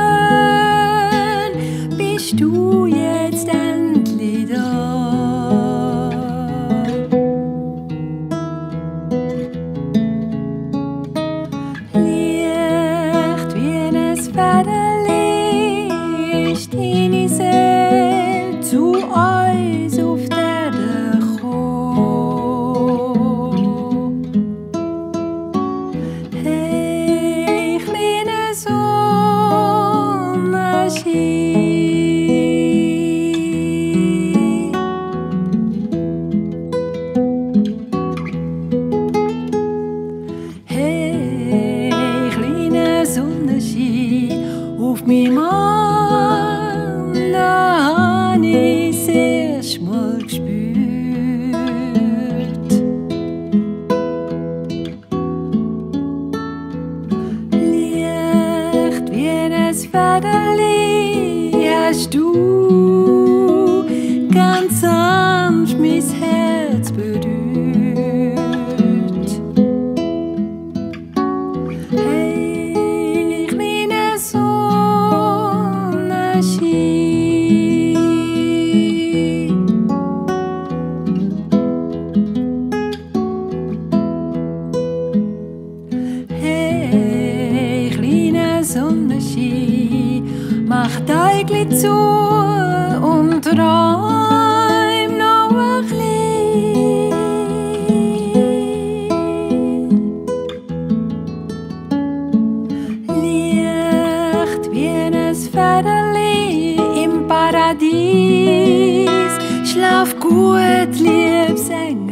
bist du jetzt endlich da. Licht wie ein Federli ist deine Seele zu uns auf der Erde gekommen. Hey, kleine Sonnenschein. Hey, kleine Sonnenschein auf meinem Mann, da hab ich's erst mal gespürt. Licht wie ein Federli hast du ganz sanft mein Herz berührt. Hey, kleine Sonnenschein. Hey, kleine Sonnenschein, mach dein Glied zu und träum noch ein bisschen. Licht wie ein Federli im Paradies, schlaf gut, liebes Engel.